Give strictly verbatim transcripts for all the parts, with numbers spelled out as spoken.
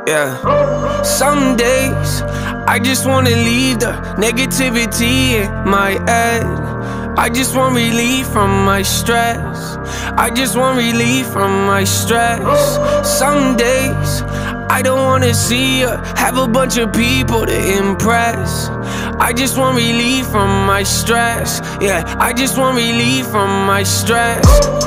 Yeah. Some days I just wanna leave the negativity in my head. I just want relief from my stress. I just want relief from my stress. Some days I don't wanna see or have a bunch of people to impress. I just want relief from my stress. Yeah, I just want relief from my stress.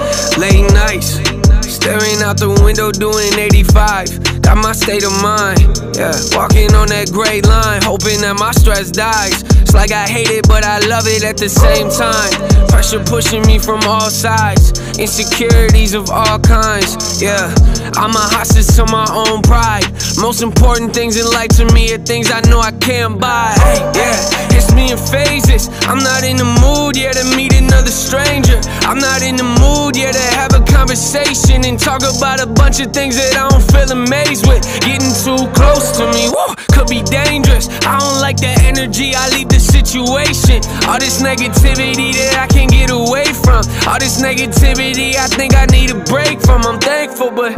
Late nights, staring out the window doing eighty-five. Got my state of mind, yeah. Walking on that gray line, hoping that my stress dies. It's like I hate it, but I love it at the same time. Pressure pushing me from all sides. Insecurities of all kinds, yeah. I'm a hostage to my own pride. Most important things in life to me are things I know I can't buy. Yeah, it's me in phases. I'm not in the mood yet to meet another stranger. I'm not in the mood yet to have a conversation and talk about a bunch of things that I don't feel amazed with. Getting too close to me, woo, could be dangerous. I don't like the energy, I leave the situation. All this negativity that I can't get away from. All this negativity I think I need a break from. I'm thankful, but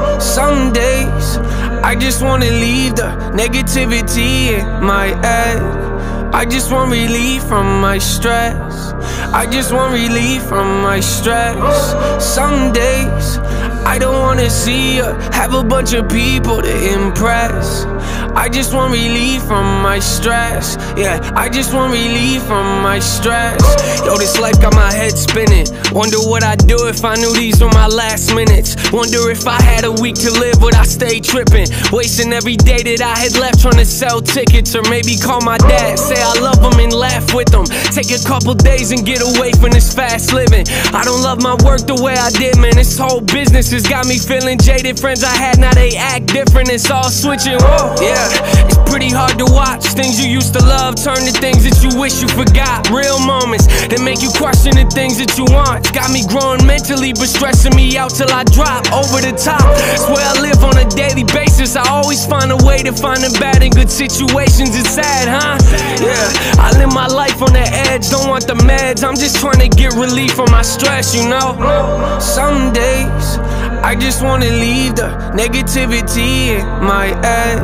some days I just wanna leave the negativity in my head. I just want relief from my stress. I just want relief from my stress. Some days I don't wanna see or have a bunch of people to impress. I just want relief from my stress. Yeah, I just want relief from my stress. Yo, this life got my head spinning. Wonder what I'd do if I knew these were my last minutes. Wonder if I had a week to live, would I stay tripping? Wasting every day that I had left trying to sell tickets. Or maybe call my dad, say I love him and laugh with him. Take a couple days and get away from this fast living. I don't love my work the way I did, man. This whole business has got me feeling jaded. Friends I had, now they act different. It's all switching, whoa, yeah. It's pretty hard to watch things you used to love turn to things that you wish you forgot. Real moments that make you question the things that you want. It's got me growing mentally but stressing me out till I drop over the top. It's where I live on a daily basis. I always find a way to find the bad in good situations. It's sad, huh? Yeah, I live my life on the edge. Don't want the meds, I'm just trying to get relief from my stress, you know. Some days I just wanna leave the negativity in my head.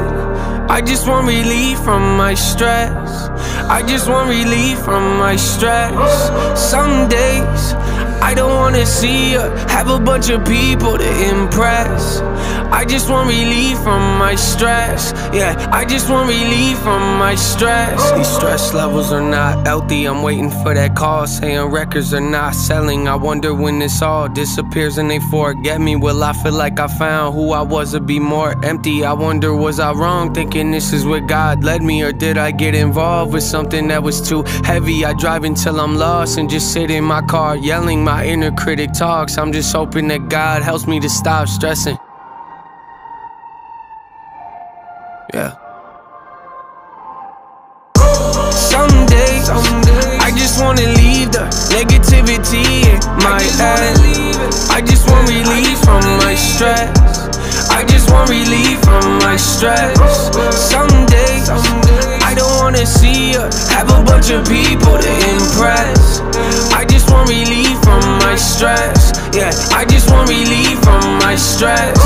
I just want relief from my stress. I just want relief from my stress. Some days I don't wanna see or have a bunch of people to impress. I just want relief from my stress. Yeah, I just want relief from my stress. These stress levels are not healthy. I'm waiting for that call saying records are not selling. I wonder when this all disappears and they forget me. Will I feel like I found who I was or be more empty? I wonder, was I wrong thinking this is where God led me? Or did I get involved with something that was too heavy? I drive until I'm lost and just sit in my car yelling. My inner critic talks. I'm just hoping that God helps me to stop stressing. Yeah. Some days I just wanna leave the negativity in my head. I just want relief from my stress. I just want relief from my stress. Some days I don't wanna see or have a bunch of people to impress. I just want relief from my stress. Yeah, I just want relief from my stress.